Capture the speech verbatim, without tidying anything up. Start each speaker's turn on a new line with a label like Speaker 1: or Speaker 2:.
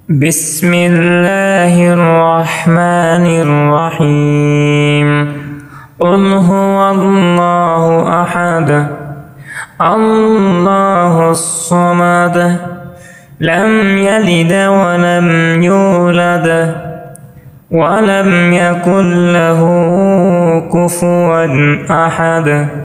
Speaker 1: بسم الله الرحمن الرحيم قل هو الله أحد الله الصمد لم يلد ولم يولد ولم يكن له كفوا أحد.